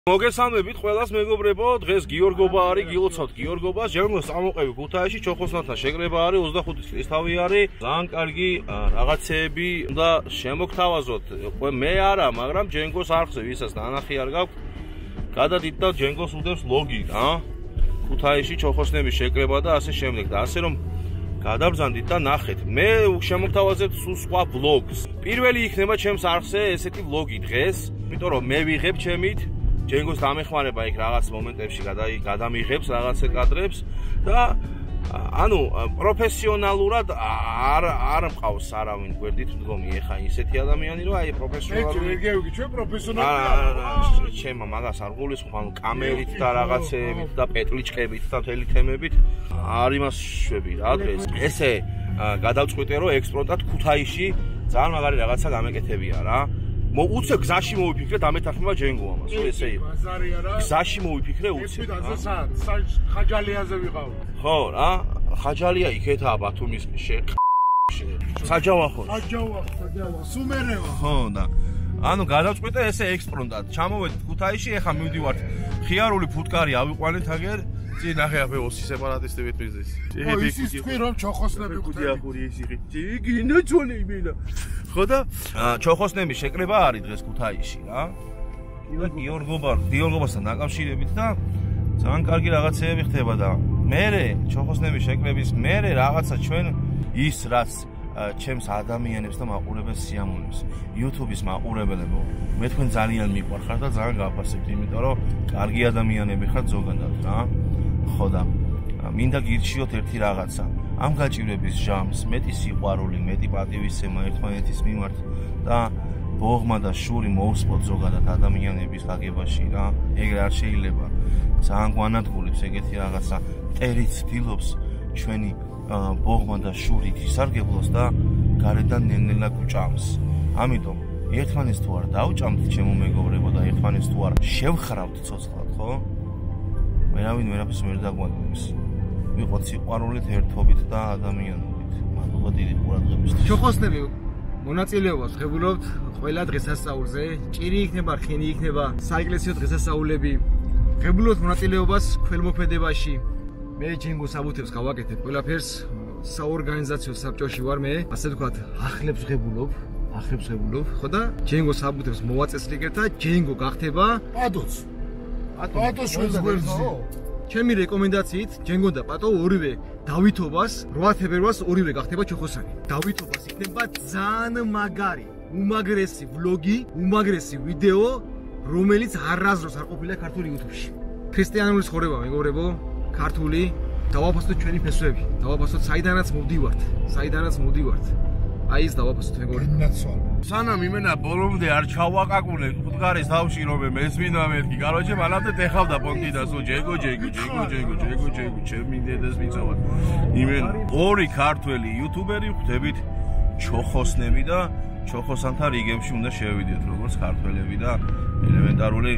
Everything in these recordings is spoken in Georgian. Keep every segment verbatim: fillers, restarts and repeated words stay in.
მოგესალმებით ყველას მეგობრებო, დღეს გიორგობა არის, გილოცავთ გიორგობას, ჯერმოს წამოყევი ქუთაისში, ჩოხოსნათან შეკრება არის, ოცდახუთი წლის თავი არის, ძალიან კარგი რაღაცეები უნდა შემოგთავაზოთ. მე არა, მაგრამ ჯენგოს არხზე ვისაც ნანახი არ გაქვთ, გადადით და ჯენგოს უდევს ლოგი, რა? ქუთაისში ჩოხოსნების შეკრება და ასე შემდეგ და ასე რომ გადაბრძანდით და ნახეთ. მე შემოგთავაზებთ სულ სხვა ვლოგს. პირველი იქნება ჩემს არხზე ესეთი ვლოგი დღეს, იმიტომ რომ მე ვიღებ ჩემით ჯენგოს დამეხმარება იქ რაღაც მომენტებში გადამიღებს რაღაც კადრებს და ანუ პროფესიონალურად არ არ მყავს არავინ გვერდით მდგომი ეხა ისეთი ადამიანი რომ აი პროფესიონალური მე გევგი ჩვენ პროფესიონალი ჩემმა მაგას არ გულისხმობ ანუ კამერით და რაღაცეებით და პეტლიჭკებით და მთელი თემებით არ იმას შვები რა დღეს ესე გადავწყვიტე რომ ექსპროტად ქუთაისში ძალიან მაგარი რაღაცა გამეკეთებია რა უცებ გზაში მოვიფიქრე დამეთანხმება ჯენგო ამას, ხო ესე იყო. გზაში მოვიფიქრე უცებ. ხაჯალიაზე ვიყავ. ხო, რა? ხაჯალია იქეთაა ბათუმის შე. საჯავა ხო? საჯავა, საჯავა. სუმერევა. ხო და ანუ გადავწყვიტე ესე ექსპრონტად. ჩამოვედით ქუთაისში, ეხა მივდივართ ხიარული ფუტკარი ავიყვანეთ აგერ. წინ ნახე აფე ოსი სეპარატისტი ვეთმიზეს. ო ისიც თქვი რომ ჩოხოსნები გუდიახური ეს იღი. გინდა ძონი მინა. ხო და ჩოხოსნების შეკრება არის დღეს ქუთაისში რა. და გიორგობა, გიორგობასთან დაკავშირებით და ძალიან კარგი რაღაცეები ხდება და მე ჩოხოსნების შეკრების მე რაღაცა ჩვენ ის რაც ჩემს ადამიანებს და მაყურებელს სიამოვნებს. YouTube-ის მაყურებელებო, მე თქვენ ძალიან მიყვარხარ და ძალიან გაფასებთ, იმიტომ რომ კარგი ადამიანები ხართ ზოგადად რა. ხო და მინდა გირჩიოთ ერთი რაღაცა. ამ გაჭირვების ჟამს მეტი სიყვარული, მეტი პატივისცემა ერთმანეთის მიმართ და ბოღმა და შური მოусპოთ ზოგადად ადამიანების გაგებაში რა. ეგრე არ შეიძლება. ძალიან გვანადგურებს ეგეთი რაღაცა. მტერიც ცდილობს ჩვენი ბოღმა და შური ისარგებლოს და გარედან ნელ-ნელა გვჭამს. ამიტომ ერთმანეს თუ არ დავჭამთ ჩემო მეგობრებო და ერთმანეს თუ არ შევხრავთ ცოცხლად, ხო? ვერავინ ვერაფერს ვერ დაგვაგებს. ვიყოთ სიყვარულით, ერთობით და ადამიანობით. მადლობა დიდი ყურადღებისთვის. ჩოხოსნები მონაწილეობას ღებულობთ ყველა დღესასწაულზე. ჭირი იქნება, რხენი იქნება, საეკლესიო დღესასწაულები. ღებულობთ მონაწილეობას ქველმოქმედებაში. მე ჯენგოს აბუთებს გავაკეთებ ყველაფერს. საორგანიზაციო საბჭოში ვარ მე, ასე ვთქვათ, ახლებს ღებულობ, ახლებს ღებულობ, ხო და ჯენგოს აბუთებს მოვაწესრიგებ და ჯენგო გახდება პატოც. პატოს ჩვენს გვერდზე. ჩემი რეკომენდაციით ჯენგო და პატო ორივე დავითობას რვა თებერვალს ორივე გახდება ჩოხოსანი. დავითობას იქნება ძალიან მაგარი, უმაგრესი ვლოგი, უმაგრესი ვიდეო, რომელიც არასდროს არ ყოფილა ქართული YouTube-ში. ქრისტიანული ცხოვრება მეგობრებო, ქართული დავაფასოთ ჩვენი ფესვები, დავაფასოთ საიდანაც მოვდივართ, საიდანაც მოვდივართ. აი ეს დავაფასოთ მეგობრებო. სანამ იმენა ბოლომდე არ ჩავაკაკუნე ფუტკარის თავში რომ მესმინდა მეთქი. კაროჩე მანამდე ტეხავდა პონტი და სულ ჯენგო ჯენგო ჯენგო ჯენგო ჯენგო ჯენგო ჩემი დედას მიცავად. იმენ ორი ქართველი იუთუბერი ხვდებით ჩოხოსნები და ჩოხოსანთა რიგებში უნდა შევიდეთ როგორც ქართველები და ელემენტარული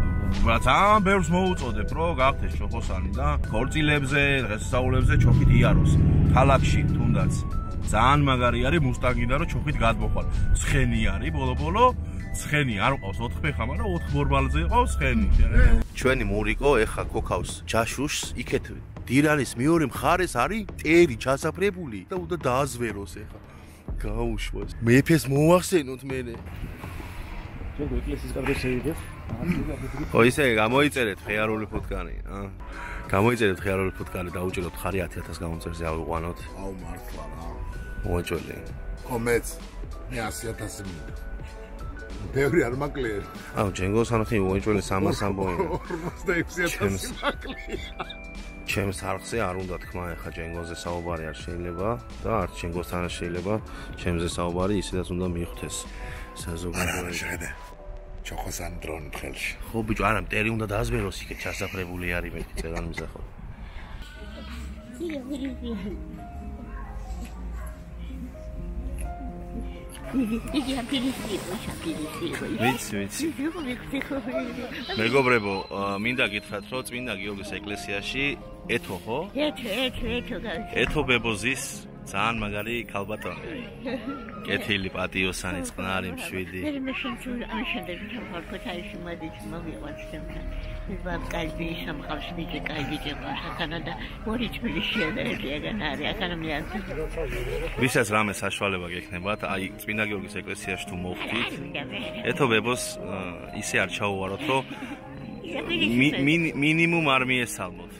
ძალიან ბევრს მოუწოდებ რომ გახდეს ჩოხოსანი და ქორწილებზე, დღესასწაულებზე ჩოხით იაროს. ქალაქში თუნდაც ძალიან მაგარი არის მუსტანგინა რომ ჩოხით გადმოხვალ. ცხენი არის ბოლო-ბოლო, ცხენი არ ყავს ოთხ ფეხა, მაგრამ ოთხ ბორბალზე ყავს ცხენი. ჩვენი მურიკო ეხა ქოქავს ჯაშუშს, იქეთ დირანის მეორე მხარეს არის ტერი ჩასაფრებული და უნდა დააზვეროს ეხა. გაუშვას. მეფეს მოახსენოთ მერე. ჯენგო ეკლესიის კარგად შევიდეთ. ხო ისე გამოიწერეთ ხიარული ფუტკარი, ა? გამოიწერეთ ხიარული ფუტკარი და უჭიროთ ხარი ათი ათას გამომწერზე ავიყვანოთ. აუ მართლა რა. მოაჭოლე. ხო მეც მე ასი ათასი მინდა. ბევრი არ მაკლია. აუ ჯენგოს ანახი მოაჭოლე სამას ამბოი. ორმოცდაექვსი ათასი მაკლია. ჩემს არხზე არ უნდა თქმა ეხა ჯენგოზე საუბარი არ შეიძლება და არც ჯენგოსთან არ შეიძლება ჩემზე საუბარი ისედაც უნდა მიხვდეს საზოგადოებაში. შეხედე. ჩოხოსან დრონი ხელში. ხო ბიჭო, არა მტერი უნდა დააზვეროს იქეთ ჩასაფრებული არის მეთქი წერან მიზახო. ვიცი, ვიცი. მეგობრებო, მინდა გითხრათ, რომ წმინდა გიორგის ეკლესიაში ეთო ხო? ეთო, ეთო, ეთო. ეთო ბებოზის ძალიან მაგარი ქალბატონი. კეთილი პატიოსანი წყნარი მშვიდი. მე მე შემწუხარ ამ შემდეგ თამარ ქუთაისში მოდით მოვიყვანთ შემდგომ. ვიბად კალბი სამყავს მიჭი კალბი ჭებასაკანა და ორი თბილისში ერეგან არის აქანა მიან. ვისაც რამე საშუალება გექნებათ, აი წმინდა გიორგის ეკლესიაში თუ მოხვდით, ეთობებოს ისე არ ჩაუვაროთ, რომ მინიმუმ არ მიესალმოთ.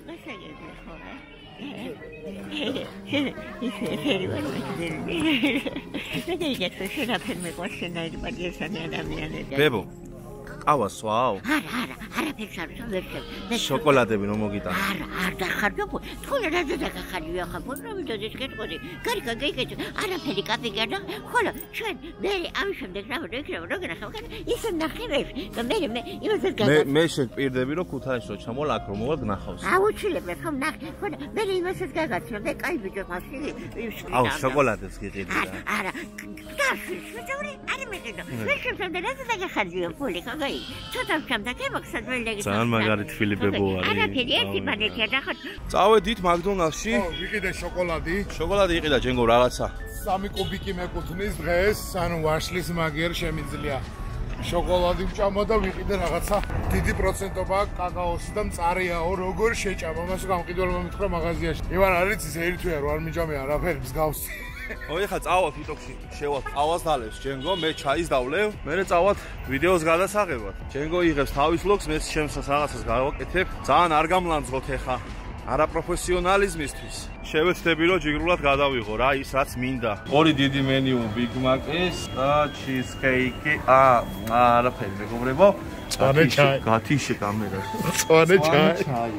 ბებო, ყავას სვაო? არა, არა, არაფერს არ ვსვამ. შოკოლადები რომ მოგიტანო. არა, არ დახარ ბებო. თქვენ რა დაგახარიო ახლა ფორმავით ეს კეთყოდი. გარიგა გაიგეთ, არაფერი კაფიგა და ხოლო ჩვენ მე ამ შემდეგ რა ვიქნებ, რა გნახავ, ისე ნახევარ და მე მე იმასაც გაგა. მე მე შეპირდები რომ ქუთაისში რო ჩამოვალ აქ რომ მოვალ გნახავს. აუცილებლად ხომ ნახე, ხოლო მე იმასაც გაგაცნო, მე კაი ბიჭო ხალხი ის. აუ, შოკოლადებს გიყიდი და. არა, გასული, შევრი, არ მეკიდო. მე შემდგომ რა დაგახარიო ფული, ხა ცოტა ჩამდა კემოქსად ველეგი. ძალიან მაგარი თბილი ბებო არის. არაფერი ერთი მანეთია და ხო. წავედით მაკდონალდსში. ხო, ვიყიდე შოკოლადი. შოკოლადი იყიდა ჯენგო რაღაცა. სამი კუბიკი მეკუთვნის დღეს, ანუ ვაშლის მაგიერ შემიძლია. შოკოლადი ვჭამა და ვიყიდე რაღაცა. დიდი პროცენტობა კაკაოსი და მწარეაო, როგორ შეჭამა, მას გამყიდველმა მითხრა მაღაზიაში. ივან არის ის ერთვე არ მიჯამე არაფერი მსგავსი. ой, ხა წავალ TikTok-ში, შევალ წავას დალევს ჯენგო, მე ჩაის დავლევ, მე წავალ ვიდეოს გადასაღებად. ჯენგო იღებს თავის vlogs, მე ჩემს რაღაცას გავაკეთებ. ძალიან არ გამლანძღოთ ეხა არაპროფესიონალიზმისთვის. შევეცდები რომ ჯიგრულად გადავიღო რა ის რაც მინდა. ორი დიდი მენიუ Big Mac-ის და cheesecake-ი. აა, არაფერი მეგობრებო. წვანე ჩაი. გათიშე კამერაში. წვანე ჩაი.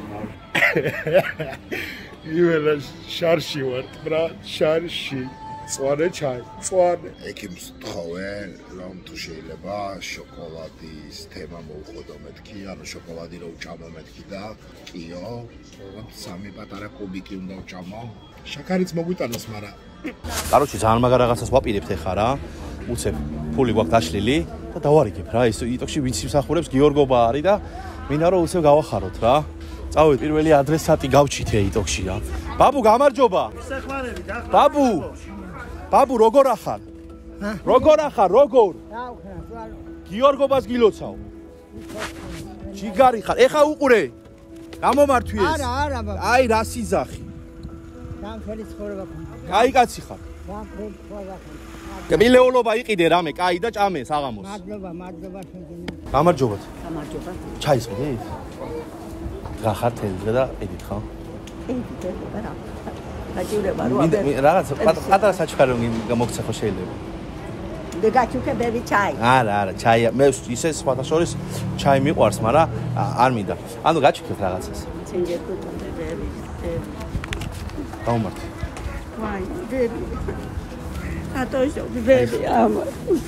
იველა შარში ვარ, ბრა, შარში. წვანე ჩაი, წვანე. ეკიმს თხოვე, რომ თუ შეიძლება შოკოლადის თემა მოუხოდო მეთქი, ანუ შოკოლადი რო უჭამო მეთქი და კიო, ოღონდ სამი პატარა კუბიკი უნდა უჭამო. შაქარიც მოგვიტანოს, მაგრამ კაროჩი ძალიან მაგარ რაღაცას ვაპირებთ ეხა რა. უცებ ფული გვაქვს დაშლილი და დავარიგებ რა, ის TikTok-ში ვინც იმსახურებს გიორგობა არის და მინდა რომ უცებ გავახაროთ რა. წავედ პირველი ადრესატი გავჩით TikTok-ში რა. ბაბუ გამარჯობა. სახვარები და ბაბუ. ბაბუ როგორ ახარ? როგორ ახარ, როგორ? გიორგობას გილოცავ. ჯიგარი ხარ. ეხა უყურე. გამომართვი ეს. არა, არა, ბაბუ. აი რა სიზახი. გამფერი ცხოვრება ქონდა. კაი კაცი ხარ. გამფერი ცხოვრება ქონდა. კბილეულობა იყიდე რამე, კაი და ჭამე საღამოს. მადლობა, მადლობა შენგინა. გამარჯობათ. გამარჯობა. ჩაის მოდი. რა ხარ თელდრე და ყიდით ხო? ყიდით რა. გაჭირება რო აბე. რაღაც პატარა საჩქარი მოგცე ხო შეიძლება? მე გაჭუქებები ჩაი. არა, არა, ჩაი. მე ისე სხვათა შორის ჩაი მიყვარს, მაგრამ არ მინდა. ანუ გაჭუქებ რაღაცას. ცინჯერ კუტუნდები. გამომართი. ვაი, ბები. ატოშო, ბები, ამა.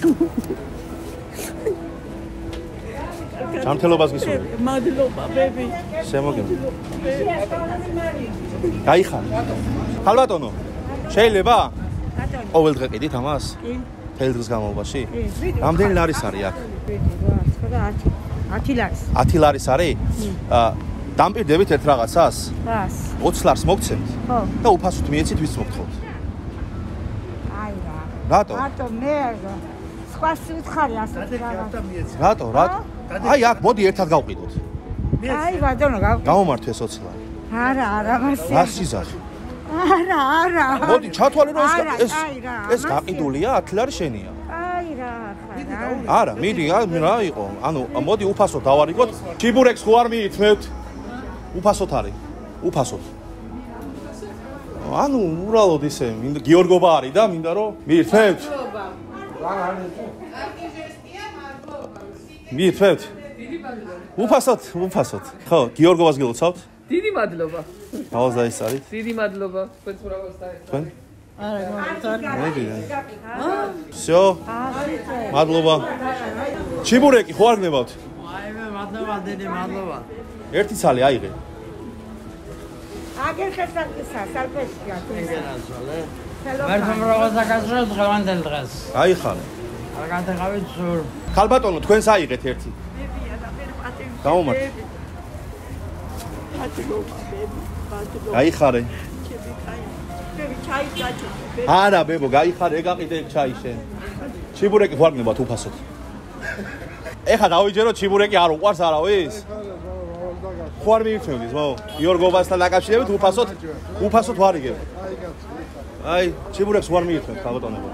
ჯანმრთელობას გისურვებ. მადლობა, ბები. შემოგემ. გაიხარ. ხალბატონო. შეიძლება? ბატონო. ყოველ დღე ყიდით ამას? კი. თელ დღის განმავლობაში? კი. რამდენი ლარის არის აქ? ათი ლარის. ათი ლარის არის? აა დამპირდებით ერთ რაღაცას? რას? ოცი ლარს მოგცემთ? ხო. და უფასოდ მიეცით ვის მოგთხოვთ? აი რა. რატო? რატო მე სხვა სიუცხარი ასეთი რაღაც. რატო? რატო? აი აქ მოდი ერთად გავყიდოთ. აი ბატონო გავ. გამომართვე ეს ოცი ლარი. არა, არა, მასე. რა სიზახი? არა, არა. მოდი ჩათვალე რომ ეს ეს აი რა. ეს გაყიდულია ათი ლარი შენია. აი რა, ხარ. არა, მიდი, რა იყო? ანუ მოდი უფასოდ დავარიგოთ. ჩიბურეკს ხო არ მიიწმევთ? უფასოდ არის. უფასოდ. ანუ ურალოდ ისე მინდა გიორგობა არის და მინდა რომ მიიწმევთ. მიიწმევთ? უფასოდ, უფასოდ. ხო, გიორგობას გილოცავთ? დიდი მადლობა. თავაზა ის არის? დიდი მადლობა. თქვენ უბრალოდ დაიხსნა. თქვენ? არა, გამომწარ. მედი. всё. მადლობა. ჩიბურეკი ხო არ გნებავთ? აი მე მადლობა, დიდი მადლობა. ერთი ცალი აიღე. აგერ ხესაკისა, სალფესია. ეგენაზოლე. მერტომ რაღაც აკაცროს დღევანდელ დღეს. აიხარე. არ გადაღავით სულ. ხალბატონო, თქვენს აიღეთ ერთი. ბებია და მე პატივი. გამომართ. მადლობა, ბები. მადლობა. აიხარე. ჩემი კაი. არა ბებო გაიხარე ეგ აყიდე ეგ ჩაი შენ ჩიბურეკი ხوارგნებათ უფასოდ ეხა დავიჯერო ჩიბურეკი არ უყვარს არავის ხوار მიირთმევთ მო გიორგოვასთან დაკავშირებით უფასოდ უფასოდ ვარიგებ აი ჩიბურეკს ხوار მიირთმევთ ბატონებო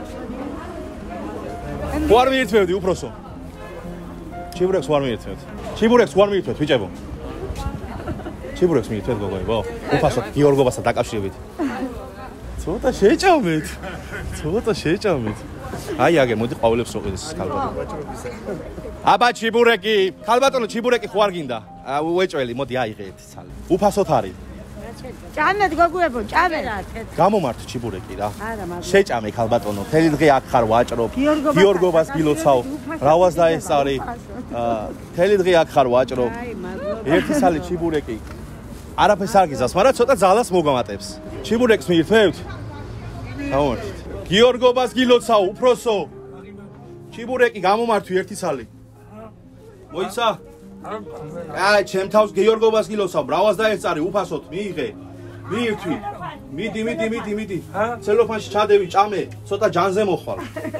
ხوار მიირთმევდი უფროსო ჩიბურეკს ხوار მიირთმევთ ჩიბურეკს ხوار მიირთმევთ ბიჭებო ჩიბურეკს მიირთმევთ გოგოებო უფასოდ გიორგოვასთან დაკავშირებით ცოტა შეჭამეთ ცოტა შეჭამეთ აი აგე მოდი ყვავილებს ოყიდეს ქალბატონო აბა ჩიბურეკი ქალბატონო ჩიბურეკი ხوار გინდა უეჭველი მოდი აიღეთ ცალი უფასოდ არის ჭამეთ გოგოებო ჭამეთ გამომართ ჩიბურეკი რა შეჭამე ქალბატონო თელი დღე აქ ხარ ვაჭრობ გიორგოვას გილოცავ რავას დაესწარი თელი დღე აქ ხარ ვაჭრობ ერთი სალი ჩიბურეკი არაფერს არ გიზავს მაგრამ ცოტა ძალას მოგამატებს ჩიბურეკს მიირთმევთ გამომართ გიორგოვას გილოცავ უფროსო ჩიბურეკი გამომართვი ერთი სალი მოიცა აი ჩემ თავს გიორგოვას გილოცავ ბრავას დაესწარი უფასოდ მიიღე მიირთვი მიდი მიდი მიდი მიდი ცელოფანში ჩადევი ჭამე ცოტა ჯანზე მოხვალ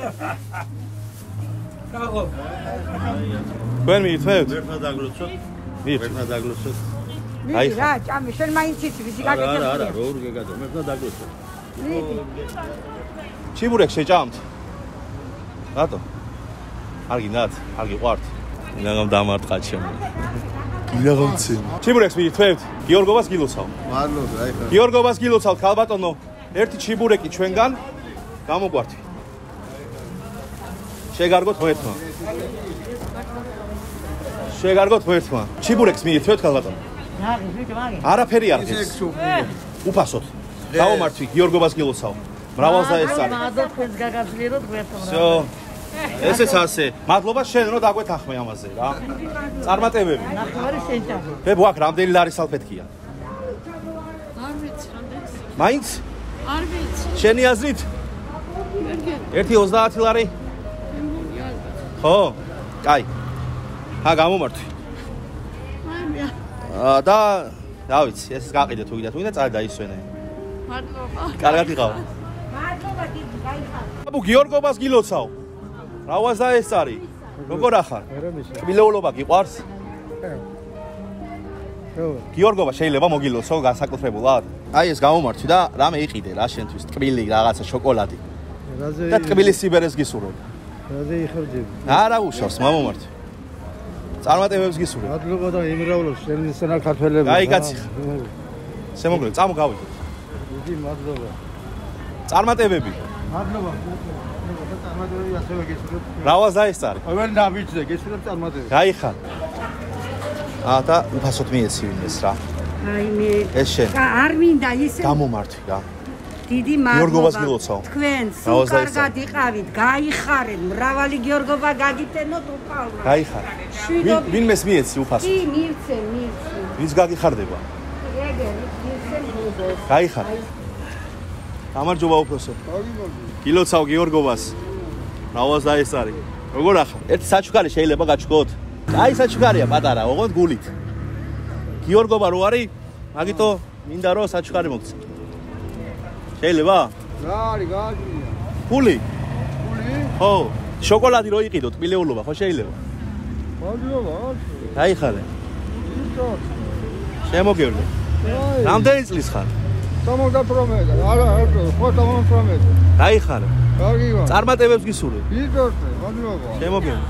კაღო თქვენ მიირთმევთ ვერთა დაგლოცოთ მიირთვი ვერთა დაგლოცოთ აი რა ჭამე შენ მაინც იცი ვისი გაკეთებს არა არა რო გეგადო ვერთა დაგლოცოთ ჩიბურეკს შეჭამთ რატო არ გინდათ არ გიყვართ ინაღამ დამარტყა ჩემო ინაღამ ცემ ჩიბურეკს მიირთმევთ გიორგოვას გილოცავ მადლობა აი ხა გიორგოვას გილოცავ ქალბატონო ერთი ჩიბურეკი ჩვენგან გამოგვართი შეგარგოთ მოერთმა შეგარგოთ მოერთმა ჩიბურეკს მიირთმევთ ქალბატონო არაფერი არ გეს უფასოდ გამომართვი გიორგოვას გილოცავ მრავალს დაესწარი მადლობა თქვენს გაგაძლიეროთ გვერდთან всё ესეც ასე მადლობა შენ რო დაგვეთახმე ამაზე რა წარმატებები ნახევარი შენჭა ბებო აქ რამდენი ლარი სალფეთქია არ ვიცი რამდენი მაინც არ ვიცი შენი აზრით ერთი ოცდაათი ლარი ხო კაი ხა გამომართვი აა და რა ვიცი ეს გაყიდე თუ გინდა თუ გინდა წარი დაისვენე მადლობა კარგად იყავ მადლობა დიდი გაიხარ აბუ გიორგოვას გილოცავ რავას დაესწარი როგორ ახარ კბილეულობა გიყვარს გიორგოვა შეიძლება მოგილოცო განსაკუთრებულად აი ეს გამომართვი და რამე იყიდე რა შენთვის ტკბილი რაღაცა შოკოლადი და ტკბილი სიბერეს გისურვებ რაზე იხარჯები არა უშავს მომართვი წარმატებებს გისურვებ მადლობა და იმრავლობს შენი სენა ქართველები აი კაცი შემოგლე წამო გავიდე დიდი მადლობა წარმატებები მადლობა წარმატებები ასევე გესურვებ რავას დაესწარი ყველ დავიჭრე გესურვებ წარმატებები გაიხარ აა და უფასოდ მიეცი ვინმეს რა აი მე ეს შენ არ მინდა ისე გამომართვი რა დიდი გიორგოვას მადლობა გილოცავ თქვენ სულ კარგად იყავით გაიხარეთ მრავალი გიორგოვა გაგიტენოთ უკავლა გაიხარ ვინმეს მიეცი უფასოდ კი მივცე მივცე ვის გაგიხარდება ეგერ მივცე მივცე გაიხარ გამარჯობა უფროსო გილოცავ გიორგოვას რავას დაესწარი როგორ ახარ ერთი საჩუქარი შეიძლება გაჩქოთ აი საჩუქარია პატარა ოღონდ გულით გიორგოვა რო არის მაგიტო მინდა რომ საჩუქარი მოგცე შეიძლება რა არის გააჩნია გული გული ხო შოკოლადი რო იყიდოთ კბილეულობა ხო შეიძლება მადლობა გაიხარე შემოგევლე რამდენი წლის ხარ სამოცდაათი არა არა ხო სამოცდაათი გაიხარე გაგივა წარმატებებს გისურვებ დიდოთე მადლობა შემოგევლე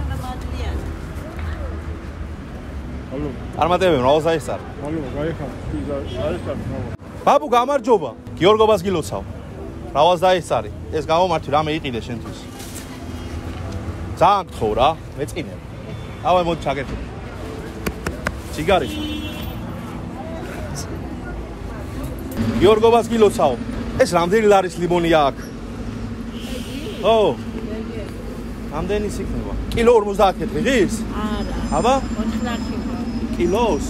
წარმატებები რავალს დაესწარი მადლობა გაიხარ დაესწარი ბაბუ გამარჯობა გიორგოვას გილოცავ რავალს დაესწარი ეს გამომართვი რამე იყიდე შენთვის ძალიან გთხოვ რა მეწყინე ავай მოდი ჩაგერთო ციგარი გიორგოვას გილოცავ ეს რამდენი ლარის ლიმონია აქ ო რამდენი იქნება კილო ორმოცდაათი დღის არა აბა ოცდაათი კილოს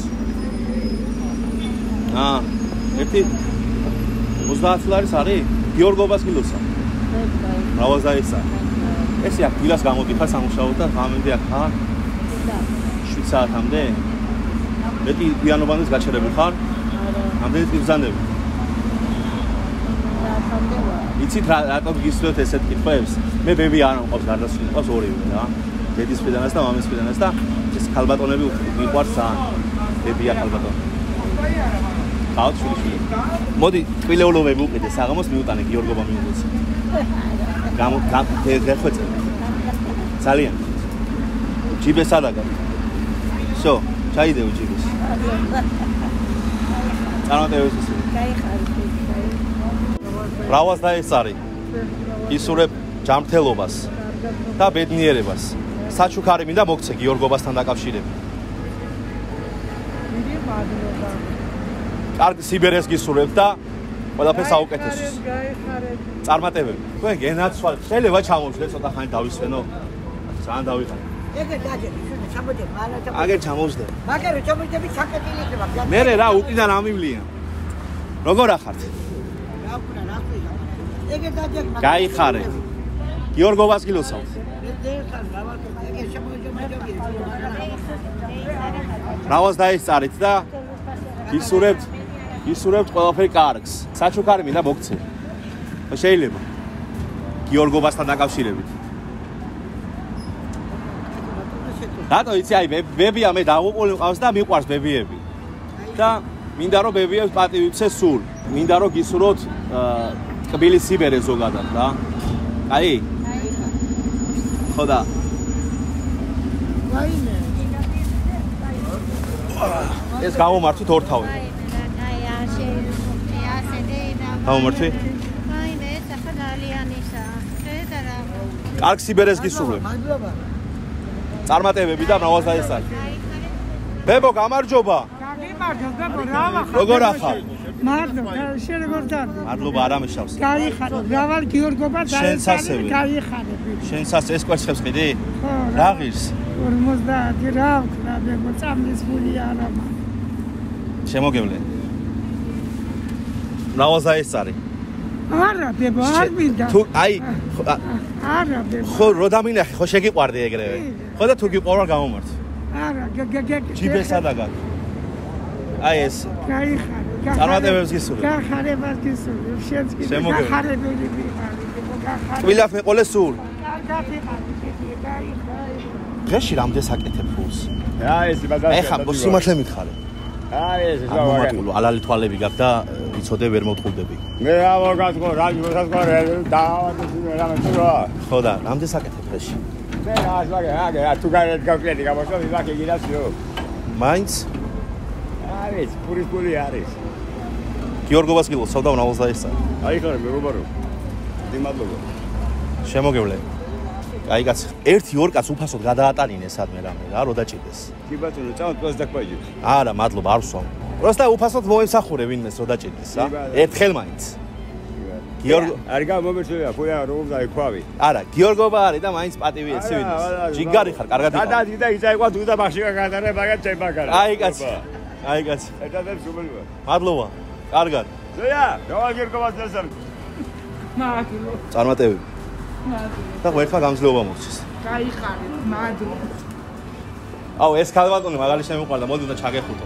აა ერთი ოცდაათი ლარის არის გიორგოვას გილოცავ რავალს დაესწარი ესე აქ დილას გამოდიხარ სამუშაოდ და გამენდი აქ ხარ შვიდ საათამდე მეტი გვიანობანეს გაჩერებულ ხარ? არა. ამდენი წიგზანდები. იცით რა რატომ გისურვებთ ესეთ კითხვებს? მე ბები არ მყავს გარდაცვლილი, მყავს ორივე რა. დედის მხრიდანაც და მამის მხრიდანაც და ეს ქალბატონები მიყვარს ძალიან. ბებია ქალბატონი. გავთ შვილიშვილი. მოდი ტკბილეულობები უყიდე საღამოს მიუტანე გიორგობა მიუღოს. გამო გეხვეწე. ძალიან. ჯიბეს ადაგა. всё, ჩაიდეო ჯიბეს. წარმატებებს ისე. რავას დაესწარი. ისურებ ჯანმრთელობას და ბედნიერებას. საჩუქარი მინდა მოგცე გიორგობასთან დაკავშირებით. კარგ სიბერეს გისურებ და ყველაფერს აუკეთესოს. წარმატებები. თქვენ გენაცვალ, შეიძლება ჩამოვშლე ცოტა ხანი დავისვენო. ძალიან დავიყარე. ეგე დაჯერე, ჩამოდი, მალათა. აგერ ჩამოვსდე. მაგერ ჩამოვიდები ჩაკეტილი იქნება. მე რა უკიდან ამივლია. როგორ ახართ? რა უკრა, რა ქვია? ეგე დაჯერე. გაიხარე. გიორგობას გილოცავთ. რავას დაესწარით და ისურებთ ისურებთ ყველაფერი კარგს. საჩუქარი მინდა მოგცე. შეიძლება გიორგობასთან დაკავშირებით. რატო იცი აი ბებია მე დავუყოლი მყავს და მიყვარს ბებიები. და მინდა რომ ბებიებს პატივი ვცე სულ. მინდა რომ გისურვოთ კბილი სიბერე ზოგადად რა. აი ხოდა ვაიმე ეს გამომართვით ორთავი გამომართვი ვაიმე ეს ახლა ძალიანისა ხედარა კარგ სიბერეს გისურვებ წარმატებები და მრავალს დაესწარი ბებო გამარჯობა გამარჯობა ბებო რა ვახარ როგორ ახარ მადლობა შენ როგორ დარდი მადლობა არამეშავს გაიხარე მრავალ გიორგობა დაესწარი გაიხარე შენსაც ეს კვერცხებს ყიდი რა ღირს ორმოცდაათი რა ვქნა ბებო წამლის ფული არა მაქვს შემოგევლე მრავალს დაესწარი არა ბებო არ მინდა თუ აი არა ბებო ხო რო დამინახე ხო შეგიყვარდი ეგრევე ხო და თუ გიყვარვარ გამომართ არა გეგეგ ჯიბეს ადაგა აი ეს გაიხარე წარმატებებს გისურვებ გახარებას გისურვებ შენც კი გახარებელი ვიყავი ბებო გახარე ყველა მეყოლე სულ კარგად იყავი ბებო გაიხარე დღეში რამდენს აკეთებ ფულს რა ეს ბაზარი ეხა სიმართლე მითხარი აი ეს ეს გამომატყულო ალალი თვალები გაქვს და იცოდე ვერ მოვთხულდები მე რა მოგასკო რა მოგასკო დავადი რა მეტყვა ხო და რამდენს აკეთებ დღეში მე რა ასლაგე აგე თუ გარეთ გავკლედი გამოსო ვაკე გიდასიო მაინც არის პურის პული არის გიორგობას გილოცავ და მრავალს დაესწარი აი ხარ მეგობარო დიმადლობა შემოგევლე აი კაც ერთი ორ კაც უფასოდ გადაატანინე სადმე რამე რა რო დაჭიდეს კი ბატონო წავ თვალს დაგყვაიჯეთ არა მადლობა არ ვსვამ პროსტა უფასოდ მოემსახურე ვინმეს რო დაჭიდეს რა ერთხელ მაინც გიორგო არ გამომეწია ხოა რომ დაიქვავი არა გიორგობა არის და მაინც პატივი ეცი ვინმეს ჯიგარი ხარ კარგად იყავ და და იზაიყვა თუ და მაშინ გადარე მაგათ ჩემბაგარა აი კაც აი კაც ერთადერთ სუბელია მადლობა კარგად ზეა დავალ გიორგობას დასარ მადლობა წარმატებები და ვერთხა გამძლეობა მოხდეს. გაიხარე, მადლობა. აუ ეს ქალბატონი მაგალი შემიყვარდა, მოდი უნდა ჩაგეხუტო.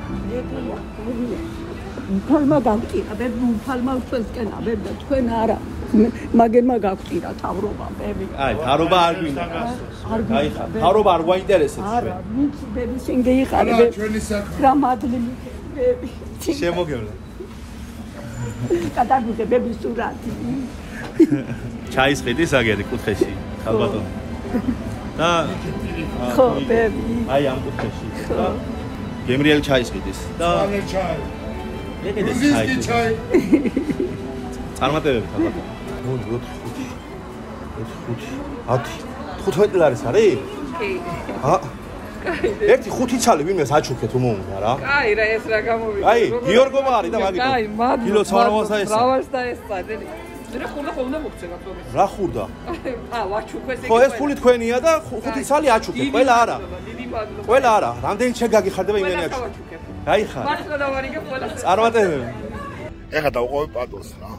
ფალმა გავტირა, ბები, ფალმა ჩვენსკენა, ბები და თქვენ არა. მაგერმა გავტირა თავრობა, ბები. აი, თავრობა არ გვინდა. გაიხარე. თავრობა არ გვაინტერესებს ჩვენ. არა, ვიცი, ბები, შენ გაიხარე, ბები. ჩვენი საქმე. რა მადლი, ბები. შემოგევლე. გადაგუძე ბები სურათი. ჩაის ხიდის აგერი კუთხეში ხალბატონი და ხო ბები აი ამ კუთხეში და გემრიელი ჩაის ხიდის და ჩაი ეგეdes ჩაი წარმატებები ხალბატონი მოდი ოთხი ხუთი ათი თხუთმეტი ლარის არის კი ა ერთი ხუთი ცალი ვინმეს აჩუქეთ უმოუნდა რა კაი რა ეს რა გამოვიდა აი გიორგობა არის და მაგით კაი მადლობა კილო ცხრამას დაესწარ ბრავალს დაესწარ რა ხურდა ხოლმე მოგცემა თორე რა ხურდა ა ვაჩუქეს ეგ ხო ეს ფული თქვენია და ხუთი ცალი აჩუქეთ ყველა არა ყველა არა რამდენი შე გაგიხარდება იმენი აჩუქეთ გაიხარ მართლა დავარიგებ ყველა წარმატებები ეხა დავყოვე პატოს რა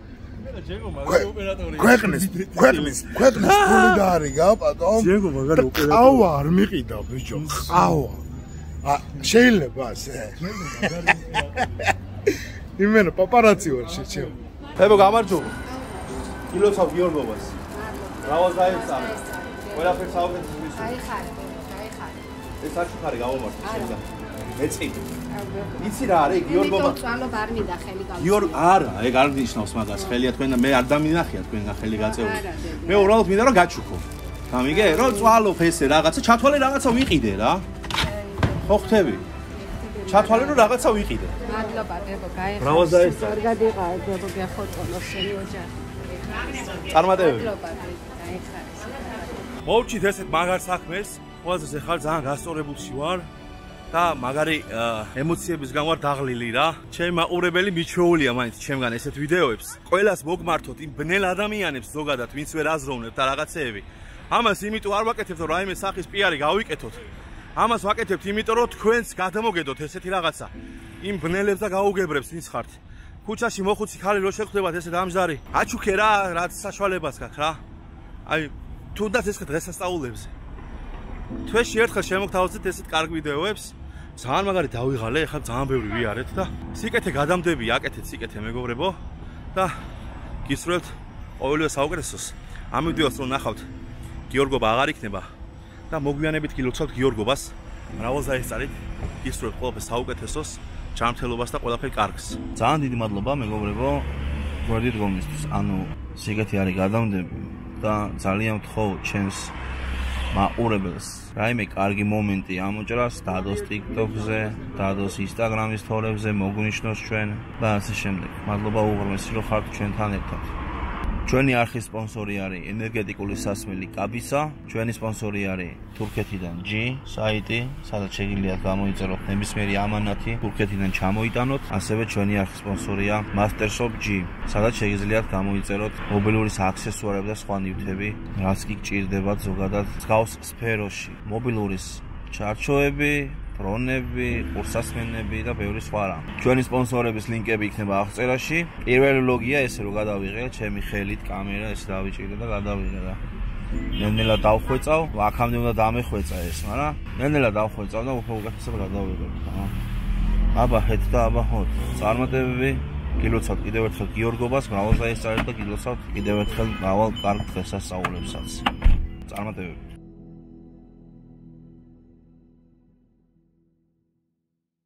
ქვეყნის ქვეყნის ქვეყნის ფული დაარიგა პატო ჯეგო მაგარი ოპერატორი ყავა არ მიყიდა ბიჭო ყავა ა შეიძლება ასე იმენა პაპარაცი ვარ შეჩემ ებო გამარჯობა გილოცავ გიორგობას. რავალ დაეცარ. ყველაფერს აუგებს ის. გაიხარე, გაიხარე. ეს არ შეხარი გავამართე შენგან. ეცი. იცი რა არის გიორგობა? წვალობ არ მინდა ხელი გავწევ. გიორ არა, ეგ არ ნიშნავს მაგას. ხელია თქვენ და მე არ დამინახია თქვენგან ხელი გაწეული. მე უბრალოდ მინდა რომ გაჩუქო. გამიგე? რომ წვალობ ესე რაღაცა, ჩათვალე რაღაცა ვიყიდე რა. ხო ხვდები? ჩათვალე რომ რაღაცა ვიყიდე. მადლობა დებო, გაიხარე. რავალ დაეცარ. არ გადიყავ დებო გახოწონო შენი ოჯახი. წარმატებები. მადლობა, გაიხარე. მოვჭით ესეთ მაგარ საქმეს, ყველაზე ხარ ძალიან გასწორებულში ვარ და მაგარი ემოციებისგან ვარ დაღლილი რა. ჩემი მაყურებელი მიჩვეულია მაინც ჩემგან ესეთ ვიდეოებს. ყველას მოგმართოთ იმ ბნელ ადამიანებს ზოგადად, ვინც ვერ აზროვნებთ და რაღაცეები. ამას იმიტომ არ ვაკეთებ, რომ რაიმე სახის პიარი გავიკეთოთ. ამას ვაკეთებთ იმიტომ, რომ თქვენს გადამოგედოთ ესეთი რაღაცა. იმ ბნელებს და გაუგებრებს ვინც ხართ. ქუჩაში მოხუცი ხალი რო შეგხვდებათ ესეთ ამჟარი. აჩუქე რა, რაც საშუალებას გაქვს რა. აი თუნდაც ეს დღესასწაულებზე. თვეში ერთხელ შემოგთავაზეთ ესეთ კარგ ვიდეოებს. ძალიან მაგარი დავიღალე, ეხლა ძალიან ბევრი ვიარეთ და სიკეთე გადამდები, აკეთეთ სიკეთე მეგობრებო და გისურვებთ ყოველივე საუკეთესოს. ამ ვიდეოს რო ნახავთ, გიორგობა აღარ იქნება და მოგვიანებით გილოცავთ გიორგობას. მრავალ ზაისწარით, გისურვებთ ყველაფერს საუკეთესოს, ჯანმრთელობას და ყველაფერ კარგს. ძალიან დიდი მადლობა მეგობრებო, გვერდით გომისთვის. ანუ სიკეთე არის გადამდები და ძალიან ვთხოვ ჩემს მაყურებელს რაიმე კარგი მომენტი ამოჭრას, დადოს TikTok-ზე, დადოს Instagram-ის სტორიებზე, მოგნიშნოს ჩვენ და ასე შემდეგ. მადლობა უღრმესი რომ ხართ ჩვენთან ერთად. ჩვენი არხის სპონსორი არის ენერგეტიკული სასმელი კაბისა, ჩვენი სპონსორი არის თურქეთიდან G საიტი, სადაც შეგიძლიათ გამოიწეროთ ნებისმიერი ამანათი, თურქეთიდან ჩამოიტანოთ. ასევე ჩვენი არხის სპონსორია MasterShop G, სადაც შეგიძლიათ გამოიწეროთ მობილური სააქსესუარები და სხვა ნივთები, რაც კი გჭირდებათ ზოგადად მსგავს სფეროში. მობილურის ჩარჩოები, დრონები, ყურსასმენები და ბევრი სხვა რამ. ჩვენი სპონსორების ლინკები იქნება აღწერაში. პირველი ვლოგია ესე რომ გადავიღე, ჩემი ხელით კამერა ეს დავიჭირე და გადავიღე რა. ნელ-ნელა დავხვეწავ, აქამდე უნდა დამეხვეწა ეს, მაგრამ ნელ-ნელა დავხვეწავ და უფრო უკეთესად გადავიღე. აბა ჰეთ და აბა ჰოთ. წარმატებები, გილოცავთ კიდევ ერთხელ გიორგობას, მრავალ ზაისწარით და გილოცავთ კიდევ ერთხელ მრავალ კარგ დღესასწაულებსაც. წარმატებები.